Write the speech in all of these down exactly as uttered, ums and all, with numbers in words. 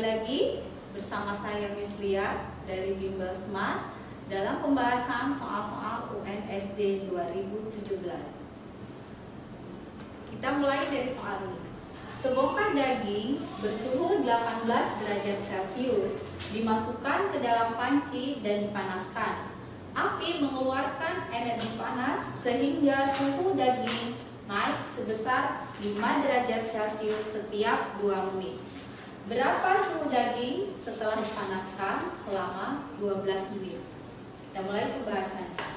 lagi bersama saya Miss Lia dari Bimbel Smart dalam pembahasan soal-soal U N S D dua ribu tujuh belas. Kita mulai dari soal ini. Sebongkah daging bersuhu delapan belas derajat Celcius dimasukkan ke dalam panci dan dipanaskan. Api mengeluarkan energi panas sehingga suhu daging naik sebesar lima derajat Celcius setiap dua menit. Berapa suhu daging setelah dipanaskan selama dua belas menit? Kita mulai pembahasannya.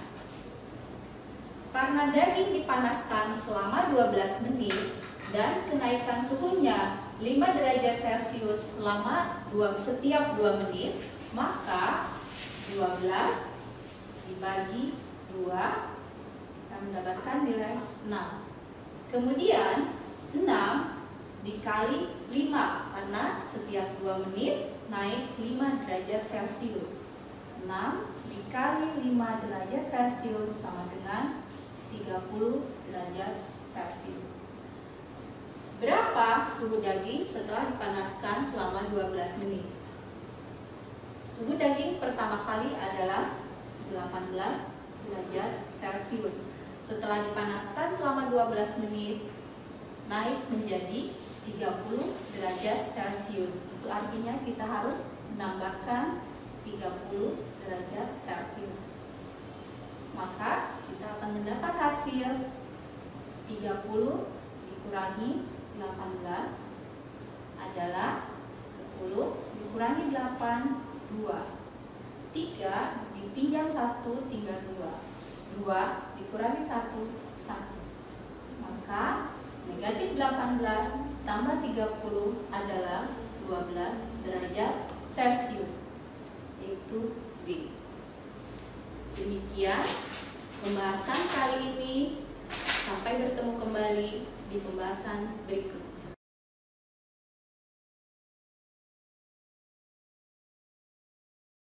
Karena daging dipanaskan selama dua belas menit dan kenaikan suhunya lima derajat Celcius selama dua, setiap dua menit, maka dua belas dibagi dua kita mendapatkan nilai enam. Kemudian enam dikali lima karena setiap dua menit naik lima derajat Celcius. enam dikali lima derajat Celcius sama dengan tiga puluh derajat Celcius. Berapa suhu daging setelah dipanaskan selama dua belas menit? Suhu daging pertama kali adalah delapan belas derajat Celcius. Setelah dipanaskan selama dua belas menit, naik menjadi tiga puluh derajat Celcius. Itu artinya kita harus menambahkan tiga puluh derajat Celcius. Maka kita akan mendapat hasil tiga puluh dikurangi delapan belas adalah sepuluh dikurangi delapan, dua. tiga dipinjam satu tinggal dua. dua dikurangi satu, satu. Maka negatif delapan belas tambah tiga puluh adalah dua belas derajat Celcius, yaitu B. Demikian pembahasan kali ini. Sampai bertemu kembali di pembahasan berikut.